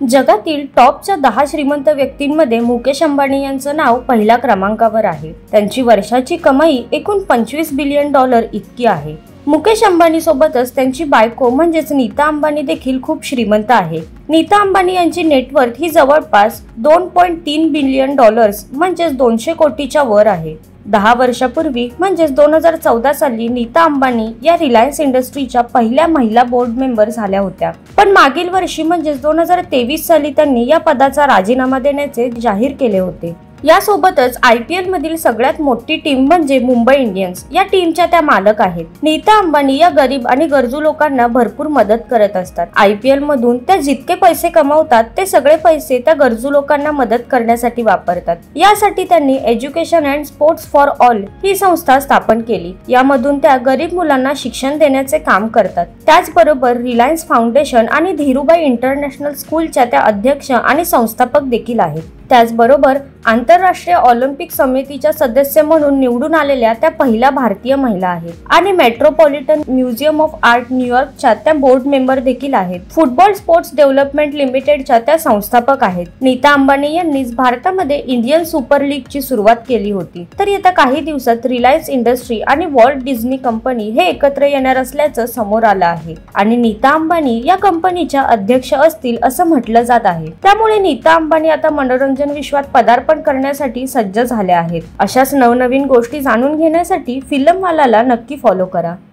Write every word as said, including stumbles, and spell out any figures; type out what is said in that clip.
जगातील टॉपच्या दहा श्रीमंत व्यक्तींमध्ये मुकेश अंबानी यांचं नाव पहिल्या क्रमांकावर आहे। त्यांची वर्षाची कमाई एकूण पंचवीस बिलियन डॉलर इतकी आहे। मुकेश अंबानी सोबतच त्यांची बायको म्हणजेच नीता अंबानी देखील खूप श्रीमंत आहे। नीता अंबानी यांची नेटवर्थ ही जवळपास दोन पॉइंट तीन बिलियन डॉलर्स म्हणजेच दोनशे कोटीच्या वर आहे। दहा वर्षापूर्वी म्हणजेच दोन हजार चौदा साली नीता अंबानी या रिलायन्स इंडस्ट्रीच्या पहिल्या महिला बोर्ड मेंबर झाल्या होत्या, पण मागील वर्षी म्हणजेच दोन हजार तेवीस साली त्यांनी या पदाचा राजीनामा देण्याचे जाहीर केले होते। यासोबतच आय पी एल मधील सगळ्यात मोठी टीम म्हणजे मुंबई इंडियन्स या टीमच्या त्या मालक आहेत। नीता अंबानी या गरीब आणि गरजू लोकांना भरपूर मदत करत असतात। आय पी एल मधून त्या जितके पैसे कमावतात ते सगळे पैसे त्या गरजू लोकांना मदत करण्यासाठी वापरतात। यासाठी त्यांनी education and sports for all ही संस्था स्थापन केली। यामधून त्या गरीब मुलांना शिक्षण देण्याचे काम करतात। त्याचबरोबर रिलायन्स फाउंडेशन आणि धीरूभाई इंटरनॅशनल स्कूलच्या त्या अध्यक्ष आणि संस्थापक देखील आहेत। त्याचबरोबर आंतरराष्ट्रीय ऑलिम्पिक समितीच्या सदस्य म्हणून निवडून आलेल्या त्या पहिल्या भारतीय महिला आहेत आणि मेट्रोपॉलिटन म्युझियम ऑफ आर्ट न्यूयॉर्कच्या त्या बोर्ड मेंबर देखील आहेत। फुटबॉल स्पोर्ट्स डेव्हलपमेंट लिमिटेडच्या त्या संस्थापक आहेत। नीता अंबानी यांनीच भारतामध्ये इंडियन सुपर लीगची सुरुवात केली होती। तर येत्या काही दिवसात रिलायन्स इंडस्ट्री आणि वॉल्ट डिझनी कंपनी हे एकत्र येणार असल्याचं समोर आलं आहे आणि नीता अंबानी या कंपनीच्या अध्यक्ष असतील असं म्हटलं जात आहे। त्यामुळे नीता अंबानी आता मनोरंजन विश्वात पदार्पण करण्यासाठी सज्ज झाले आहेत। अशाच नवनवीन गोष्टी जाणून घेण्यासाठी फिल्मवालाला नक्की फॉलो करा।